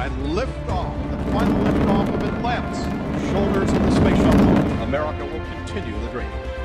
and liftoff, the final liftoff of Atlantis. Shoulders of the space shuttle. America will continue the dream.